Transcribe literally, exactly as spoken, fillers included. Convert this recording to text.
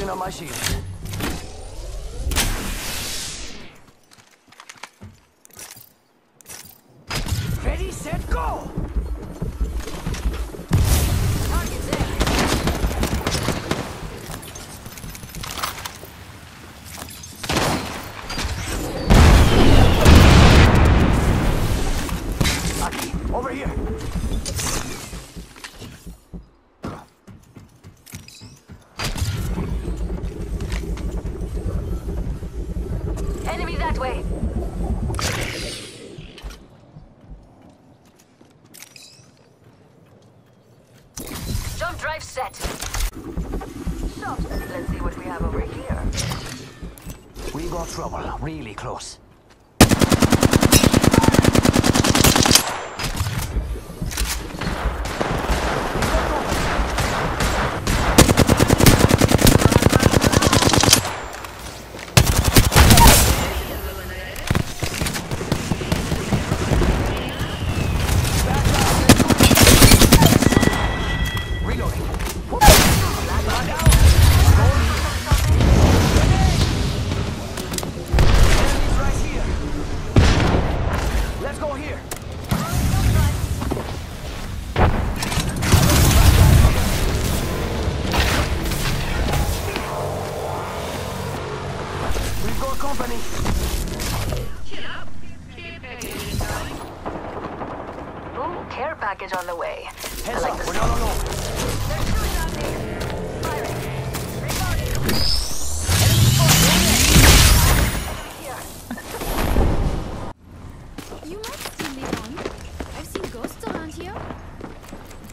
Charging on my shield. Ready, set, go! Target there. Aki, over here. Enemy that way. Jump drive set. So, let's see what we have over here. We got trouble, really close. Company. Ooh, care package on the way. Heads like up, the we're not alone. There's two down there. Firing. Reloading. You might still live on. I've seen ghosts around here.